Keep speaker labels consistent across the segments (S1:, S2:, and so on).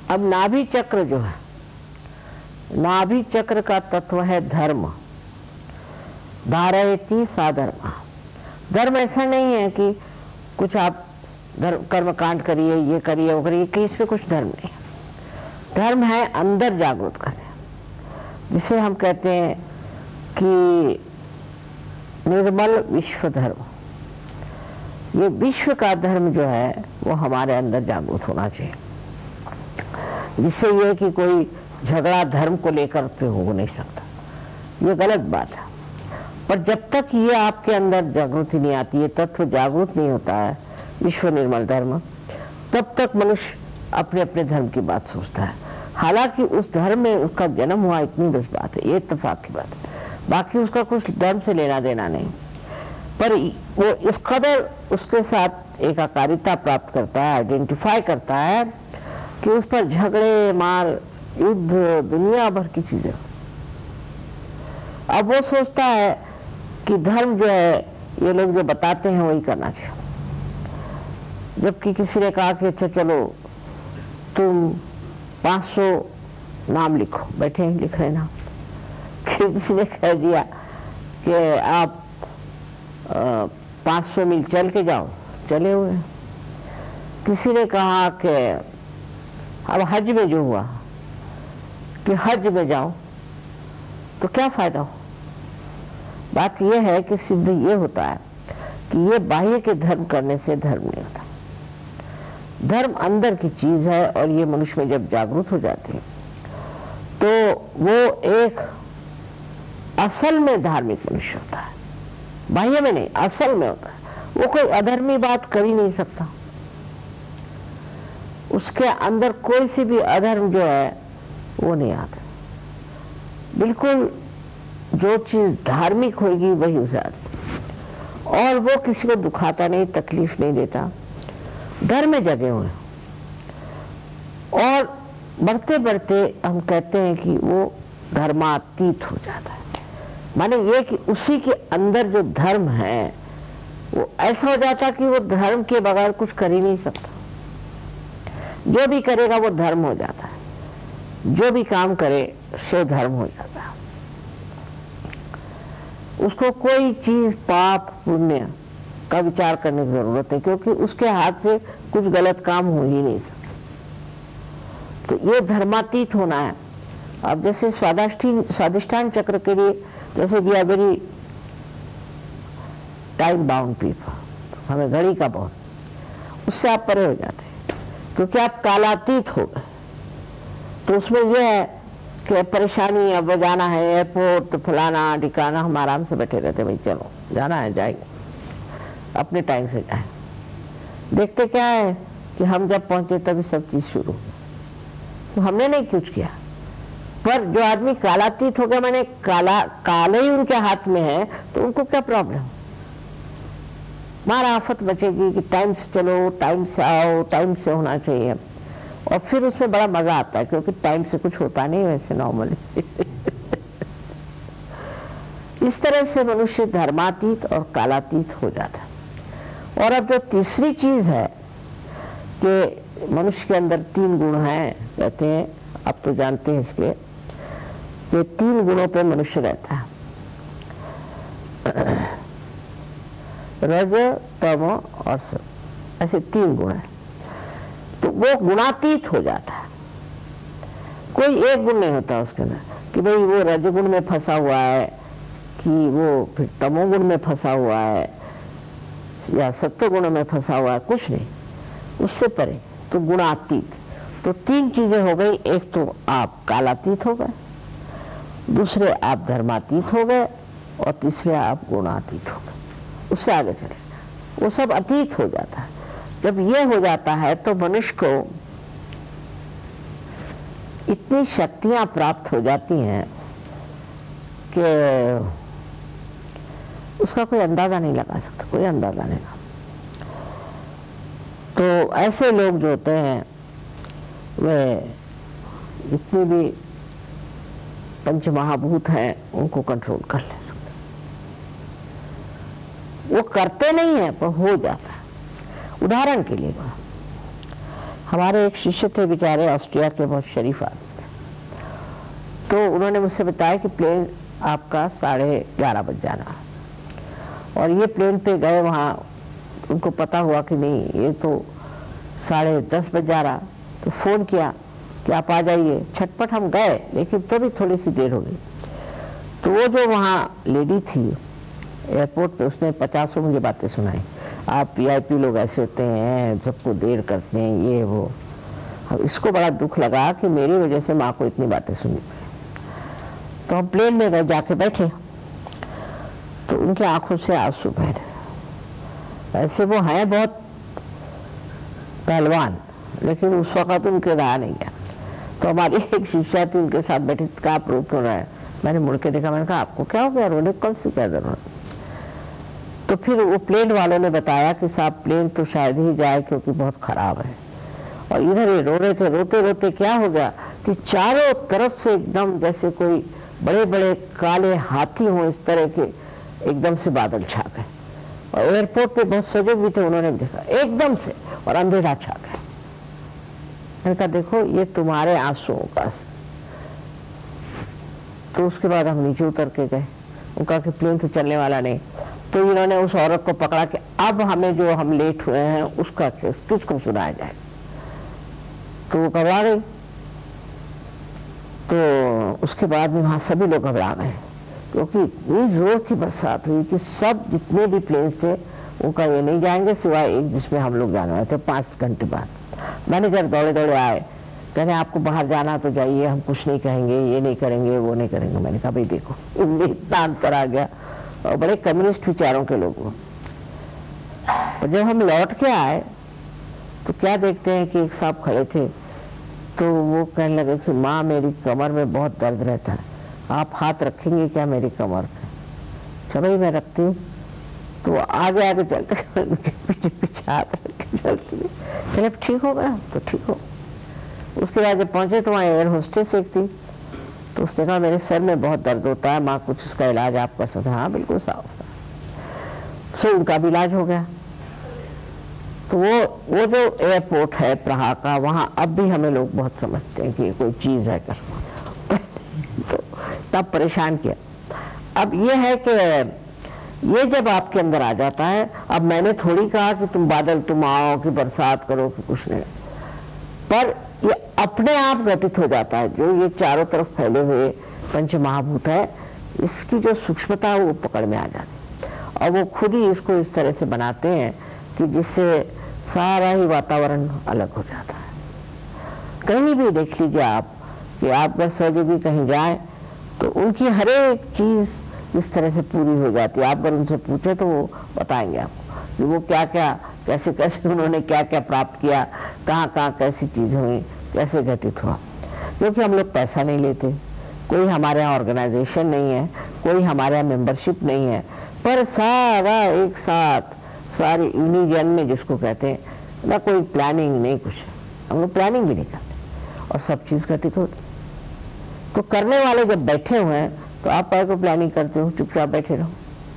S1: अब नाभि चक्र जो है, नाभि चक्र का तत्व है धर्म। धारयति सा धर्म। धर्म ऐसा नहीं है कि कुछ आप कर्म कांड करिए, ये करिए, वो करिए, कि इसमें कुछ धर्म नहीं। धर्म है अंदर जागृत करना, जिसे हम कहते हैं कि निर्मल विश्व धर्म। ये विश्व का धर्म जो है वो हमारे अंदर जागृत होना चाहिए, जिससे ये कि कोई झगड़ा धर्म को लेकर पे हो नहीं सकता। ये गलत बात है। पर जब तक ये आपके अंदर जागृति नहीं आती है, तत्व जागृत नहीं होता है, विश्व निर्मल धर्म, तब तक मनुष्य अपने अपने धर्म की बात सोचता है। हालांकि उस धर्म में उसका जन्म हुआ, इतनी बस बात है, ये इत्तेफाक की बात है। बाकी उसका कुछ धर्म से लेना देना नहीं, पर वो इस कदर उसके साथ एकाकारिता प्राप्त करता है, आइडेंटिफाई करता है कि उस पर झगड़े, मार, युद्ध, दुनिया भर की चीजें। अब वो सोचता है कि धर्म जो है ये लोग जो बताते हैं वही करना चाहिए। जबकि किसी ने कहा कि अच्छा चलो तुम 500 नाम लिखो, बैठे हैं लिख रहे नाम। किसी ने कह दिया कि आप 500 मील चल के जाओ, चले हुए। किसी ने कहा कि अब हज में जो हुआ कि हज में जाओ तो क्या फायदा हो। बात यह है कि सिद्ध ये होता है कि ये बाह्य के धर्म करने से धर्म नहीं होता। धर्म अंदर की चीज है, और ये मनुष्य में जब जागृत हो जाती है तो वो एक असल में धार्मिक मनुष्य होता है, बाह्य में नहीं, असल में होता है। वो कोई अधर्मी बात कर ही नहीं सकता। उसके अंदर कोई सी भी अधर्म जो है वो नहीं आता। बिल्कुल जो चीज धार्मिक होगी वही उसे आती, और वो किसी को दुखाता नहीं, तकलीफ नहीं देता, धर्म में जगे हुए। और बढ़ते बढ़ते हम कहते हैं कि वो धर्मातीत हो जाता है। माने ये कि उसी के अंदर जो धर्म है वो ऐसा हो जाता कि वो धर्म के बगैर कुछ कर ही नहीं सकता। जो भी करेगा वो धर्म हो जाता है, जो भी काम करे सो धर्म हो जाता है। उसको कोई चीज पाप पुण्य का विचार करने की जरूरत है, क्योंकि उसके हाथ से कुछ गलत काम हो ही नहीं सकता। तो ये धर्मातीत होना है। अब जैसे स्वादिष्ठान चक्र के लिए, जैसे we are very time bound people, हमें घड़ी का बहुत, उससे आप परे हो जाते हैं, क्योंकि आप कालातीत हो गए। तो उसमें यह है कि परेशानी, अब जाना है एयरपोर्ट, तो फलाना ठिकाना, हम आराम से बैठे रहते, भाई चलो जाना है जाएंगे, अपने टाइम से जाए। देखते क्या है कि हम जब पहुंचे तभी सब चीज शुरू, तो हमने नहीं कुछ किया। पर जो आदमी कालातीत हो गया, मैंने काले ही उनके हाथ में है, तो उनको क्या प्रॉब्लम, मारा आफत बचेगी कि टाइम से चलो, टाइम से आओ, टाइम से होना चाहिए। और फिर उसमें बड़ा मजा आता है, क्योंकि टाइम से कुछ होता नहीं वैसे नॉर्मली। इस तरह से मनुष्य धर्मातीत और कालातीत हो जाता है। और अब जो तीसरी चीज है कि मनुष्य के अंदर 3 गुण हैं, कहते हैं, अब तो जानते हैं इसके, कि 3 गुणों पे मनुष्य रहता है, रज, तम और सत, ऐसे 3 गुण है। तो वो गुणातीत हो जाता है। कोई एक गुण नहीं होता उसके अंदर कि भाई वो रजगुण में फंसा हुआ है, कि वो फिर तमोगुण में फंसा हुआ है, या सत्वगुण में फंसा हुआ है, कुछ नहीं, उससे परे। तो गुणातीत। तो 3 चीजें हो गई। एक तो आप कालातीत हो गए, दूसरे आप धर्मातीत हो गए, और तीसरे आप गुणातीत हो गए। उससे आगे चले, वो सब अतीत हो जाता है। जब ये हो जाता है तो मनुष्य को इतनी शक्तियां प्राप्त हो जाती हैं कि उसका कोई अंदाजा नहीं लगा सकता, कोई अंदाजा नहीं लगा। तो ऐसे लोग जो होते हैं वे जितने भी पंच महाभूत हैं उनको कंट्रोल कर ले सकते। वो करते नहीं है पर हो जाता है। उदाहरण के लिए हमारे एक शिष्य थे बेचारे ऑस्ट्रिया के, बहुत शरीफ आदमी, तो उन्होंने मुझसे बताया कि प्लेन आपका 11:30 बज जाना, और ये प्लेन पे गए, वहाँ उनको पता हुआ कि नहीं ये तो 10:30 बज जा रहा, तो फ़ोन किया कि आप आ जाइए। छटपट हम गए, लेकिन तो भी थोड़ी सी देर हो गई। तो वो जो वहाँ लेडी थी एयरपोर्ट पे, उसने 50 मुझे बातें सुनाई। आप VIP लोग ऐसे होते हैं, सबको देर करते हैं, ये वो। अब इसको बड़ा दुख लगा कि मेरी वजह से माँ को इतनी बातें सुननी। तो हम प्लेन में गए, जाके बैठे, तो उनकी आंखों से आंसू बह रहे। ऐसे वो हैं बहुत पहलवान, लेकिन उस वक्त उनके रहा नहीं गया। तो हमारी एक शिष्या थी, उनके साथ बैठी, कहा आप रो क्यों रहे हैं? मैंने मुड़ के देखा, मैंने कहा आपको क्या हो गया, रोने कौन सी क्या जरूरत? तो फिर वो प्लेन वालों ने बताया कि साहब प्लेन तो शायद ही जाए क्योंकि बहुत खराब है। और इधर ये रो रहे थे, रोते रोते क्या हो गया कि चारों तरफ से एकदम जैसे कोई बड़े बड़े काले हाथी हों, इस तरह के एकदम से बादल छा गए। और एयरपोर्ट पे बहुत सजग भी थे, उन्होंने भी देखा एकदम से, और अंधेरा छा गया। मैंने कहा देखो ये तुम्हारे आंसुओं का असर। तो उसके बाद हम नीचे उतर के गए, उनका कि प्लेन तो चलने वाला नहीं। तो इन्होंने उस औरत को पकड़ा कि अब हमें जो हम लेट हुए हैं उसका केस तुझको सुनाया जाए। तो वो घबरा गई। तो उसके बाद में वहाँ सभी लोग घबरा गए, क्योंकि इतनी जोर की बरसात हुई कि सब जितने भी प्लेन्स थे उनका ये नहीं जाएंगे सिवाय एक जिसमें हम लोग जाने वाले थे। 5 घंटे बाद मैनेजर दौड़े दौड़े आए, कहने आपको बाहर जाना तो जाइए, हम कुछ नहीं कहेंगे, ये नहीं करेंगे, वो नहीं करेंगे। मैंने कहा भाई देखो, इनमें इतना अंतर आ गया, और बड़े कम्युनिस्ट विचारों के लोग। और जब हम लौट के आए तो क्या देखते हैं कि एक साहब खड़े थे, तो वो कहने लगे कि माँ मेरी कमर में बहुत दर्द रहता है, आप हाथ रखेंगे क्या मेरी कमर पे? चलो भाई मैं रखती हूँ। तो आगे आगे चलते पीछे पीछे हाथ रख के चलती है। चले ठीक हो गया तो ठीक हो। उसके बाद जब पहुँचे तो वहाँ एयर होस्टेस एक थी, तो उसने कहा मेरे सर में बहुत दर्द होता है माँ, कुछ उसका इलाज आप कर सकते हैं? हाँ बिल्कुल साफ। सो उनका भी इलाज हो गया। तो वो जो एयरपोर्ट है प्रहा का, वहाँ अब भी हमें लोग बहुत समझते हैं कि ये कोई चीज़ है कर तो तब परेशान किया। अब ये है कि ये जब आपके अंदर आ जाता है, अब मैंने थोड़ी कहा कि तुम बादल तुम आओ कि बरसात करो कि कुछ नहीं, पर ये अपने आप घटित हो जाता है। जो ये चारों तरफ फैले हुए पंच महाभूत है, इसकी जो सूक्ष्मता है वो पकड़ में आ जाती है, और वो खुद ही इसको इस तरह से बनाते हैं कि जिससे सारा ही वातावरण अलग हो जाता है। कहीं भी देख लीजिए आप कि आप अगर सहयोगी कहीं जाए तो उनकी हर एक चीज़ इस तरह से पूरी हो जाती है। आप अगर उनसे पूछे तो वो बताएंगे आपको कि वो क्या क्या कैसे कैसे उन्होंने क्या क्या प्राप्त किया, कहाँ कहाँ कैसी चीज़ हुई, कैसे घटित हुआ। क्योंकि हम लोग पैसा नहीं लेते, कोई हमारे यहाँ ऑर्गेनाइजेशन नहीं है, कोई हमारे यहाँ मेंबरशिप नहीं है, पर सारा एक साथ सारी यूनिजन में जिसको कहते हैं ना, कोई प्लानिंग नहीं, कुछ हम लोग प्लानिंग भी नहीं करते और सब चीज़ घटित होती। तो करने वाले जब बैठे हुए हैं तो आप को प्लानिंग करते हो, चुपचाप बैठे रहो।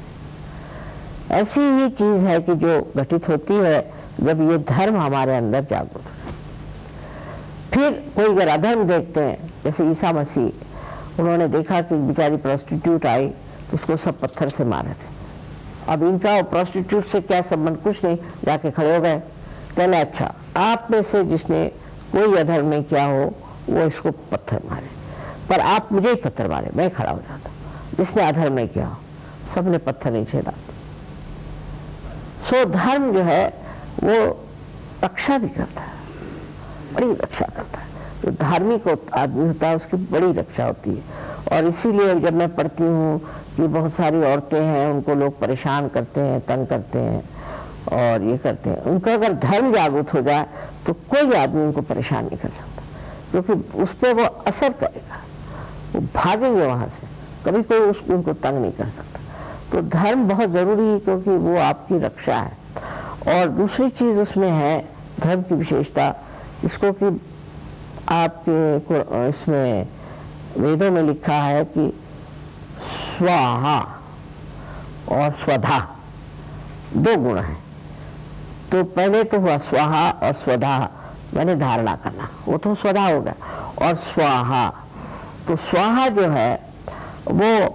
S1: ऐसी ही चीज़ है कि जो घटित होती है जब ये धर्म हमारे अंदर जागृत हो। फिर कोई अगर अधर्म देखते हैं, जैसे ईसा मसीह, उन्होंने देखा कि बेचारी प्रोस्टिट्यूट आई तो उसको सब पत्थर से मारे थे। अब इनका प्रोस्टिट्यूट से क्या संबंध? कुछ नहीं, जाके खड़े हो गए, कहले अच्छा आप में से जिसने कोई अधर्म नहीं किया हो वो इसको पत्थर मारे, पर आप मुझे ही पत्थर मारे, मैं खड़ा हो जाता। जिसने अधर्म नहीं किया सबने पत्थर नहीं छेड़ा। सो धर्म जो है वो रक्षा भी करता है, बड़ी रक्षा करता है। जो धार्मिक आदमी होता है उसकी बड़ी रक्षा होती है। और इसीलिए जब मैं पढ़ती हूँ कि बहुत सारी औरतें हैं, उनको लोग परेशान करते हैं, तंग करते हैं और ये करते हैं, उनका अगर धर्म जागृत हो जाए तो कोई आदमी उनको परेशान नहीं कर सकता, क्योंकि उस पर वो असर करेगा, वो भागेंगे वहाँ से, कभी कोई उसको उनको तंग नहीं कर सकता। तो धर्म बहुत ज़रूरी है क्योंकि वो आपकी रक्षा है। और दूसरी चीज़ उसमें है धर्म की विशेषता, इसको कि आपके इसमें वेदों में लिखा है कि स्वाहा और स्वधा दो गुण हैं। तो पहले तो हुआ स्वाहा और स्वधा, मैंने धारणा करना, वो तो स्वधा हो गया। और स्वाहा, तो स्वाहा जो है वो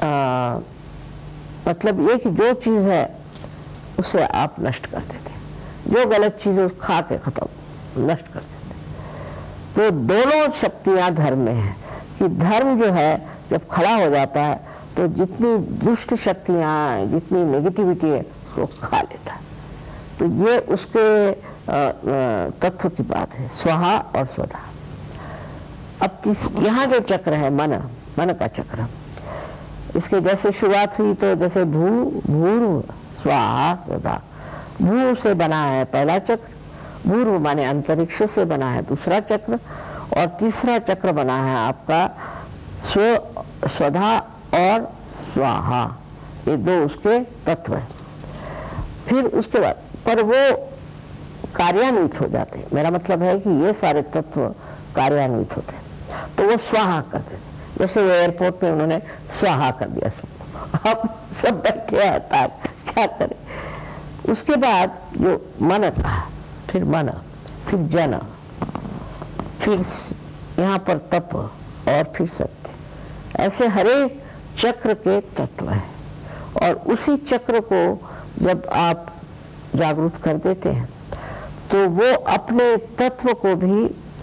S1: मतलब ये कि जो चीज़ है उसे आप नष्ट कर देते, जो गलत चीज़ है उस खा के खत्म नष्ट कर देते। तो दोनों शक्तियाँ धर्म में है कि धर्म जो है जब खड़ा हो जाता है तो जितनी दुष्ट शक्तियाँ, जितनी नेगेटिविटी है उसको खा लेता है। तो ये उसके तत्व की बात है, स्वाहा और स्वधा। अब यहाँ जो चक्र है मन का चक्र, इसके जैसे शुरुआत हुई तो जैसे भूर्भुव स्वाहा स्वधा, भू से बना है पहला चक्र, भूर्भुव माने अंतरिक्ष से बना है दूसरा चक्र, और तीसरा चक्र बना है आपका स्वधा और स्वाहा, ये दो उसके तत्व हैं। फिर उसके बाद पर वो कार्यान्वित हो जाते हैं, मेरा मतलब है कि ये सारे तत्व कार्यान्वित होते हैं तो वो स्वाहा कर देते। जैसे वो एयरपोर्ट में उन्होंने स्वाहा कर दिया सबको, अब सब बैठे हैं, क्या करें। उसके बाद जो मन का, फिर मन, फिर जन, फिर यहाँ पर तप और फिर सत्य, ऐसे हर एक चक्र के तत्व हैं। और उसी चक्र को जब आप जागरूक कर देते हैं तो वो अपने तत्व को भी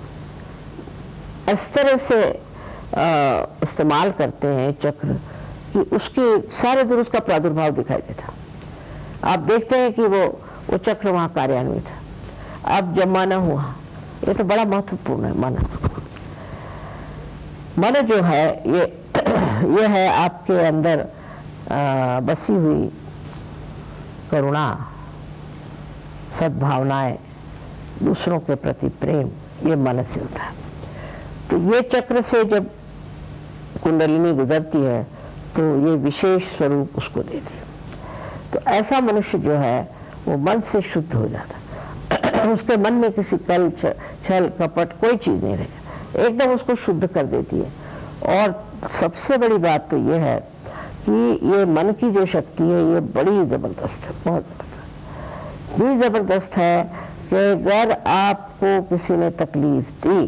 S1: इस तरह से इस्तेमाल करते हैं चक्र कि उसके सारे दूर उसका प्रादुर्भाव दिखाई देता। आप देखते हैं कि वो चक्र वहाँ कार्यान्वित है। अब जब मन हुआ, ये तो बड़ा महत्वपूर्ण है। मन जो है ये है आपके अंदर बसी हुई करुणा, सद्भावनाएं, दूसरों के प्रति प्रेम, ये मन से होता है। तो ये चक्र से जब कुंडलिनी गुजरती है तो ये विशेष स्वरूप उसको देती है। तो ऐसा मनुष्य जो है वो मन से शुद्ध हो जाता है। उसके मन में किसी कल छल कपट कोई चीज़ नहीं रहेगी, एकदम उसको शुद्ध कर देती है। और सबसे बड़ी बात तो ये है कि ये मन की जो शक्ति है ये बड़ी ज़बरदस्त है, बहुत ज़बरदस्त, इतनी ज़बरदस्त है कि अगर आपको किसी ने तकलीफ दी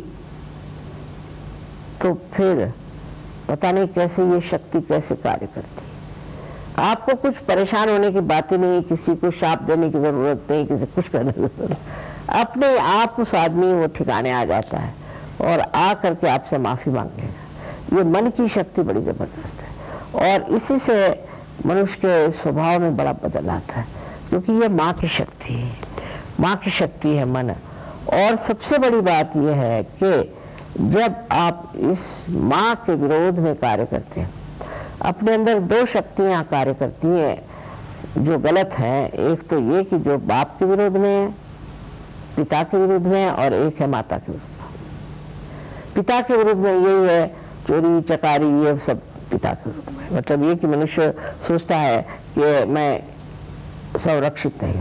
S1: तो फिर पता नहीं कैसे ये शक्ति कैसे कार्य करती है। आपको कुछ परेशान होने की बात ही नहीं, किसी को शाप देने की ज़रूरत नहीं, किसी कुछ करने की ज़रूरत नहीं, अपने आप उस आदमी वो ठिकाने आ जाता है और आ करके आपसे माफ़ी मांग लेगा। ये मन की शक्ति बड़ी ज़बरदस्त है और इसी से मनुष्य के स्वभाव में बड़ा बदल आता है, क्योंकि ये माँ की शक्ति है, माँ की शक्ति है मन। और सबसे बड़ी बात यह है कि जब आप इस माँ के विरोध में कार्य करते हैं, अपने अंदर दो शक्तियाँ कार्य करती हैं जो गलत हैं। एक तो ये कि जो बाप के विरोध में है, पिता के विरुद्ध में, और एक है माता के विरुद्ध में। पिता के विरुद्ध में यही है चोरी चकारी, ये सब पिता के विरुद्ध में। मतलब ये कि मनुष्य सोचता है कि मैं संरक्षित नहीं हूँ।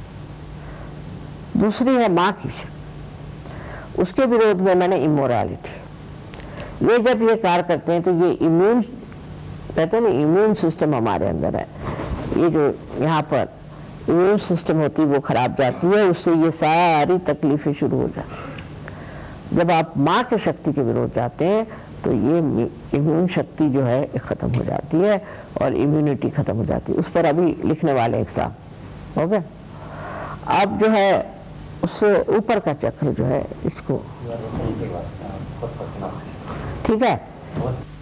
S1: दूसरी है माँ की शक्ति, उसके विरोध में मैंने इमोरालिटी। ये जब ये कार्य करते हैं तो ये इम्यून, कहते हैं ना, इम्यून सिस्टम हमारे अंदर है। ये जो यहाँ पर इम्यून सिस्टम होती है वो खराब जाती है, उससे ये सारी तकलीफें शुरू हो जाती हैं। जब आप माँ के शक्ति के विरोध जाते हैं तो ये इम्यून शक्ति जो है ख़त्म हो जाती है और इम्यूनिटी ख़त्म हो जाती है। उस पर अभी लिखने वाले एग्जाम हो गए। अब जो है उससे ऊपर का चक्र जो है इसको, ठीक है।